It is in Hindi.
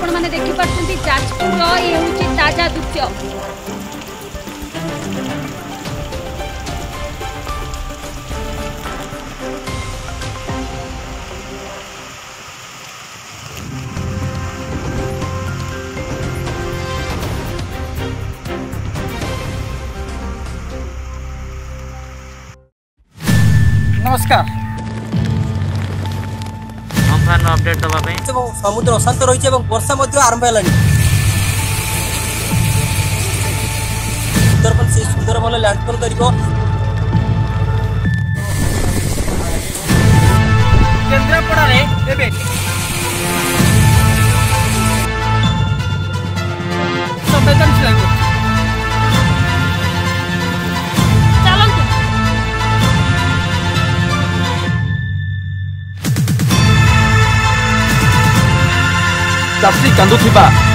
आपण मैंने देखि पार्टी जाजपुर ये हूँ ताजा दृश्य। नमस्कार अम्फान अपडेट दबा समुद्र अशांत रही वर्षा आरंभ है सुंदरबन से सुंदरबन लैंडफॉल कर केन्द्रापड़ा संवेदनशील चाषी कांदुथिबा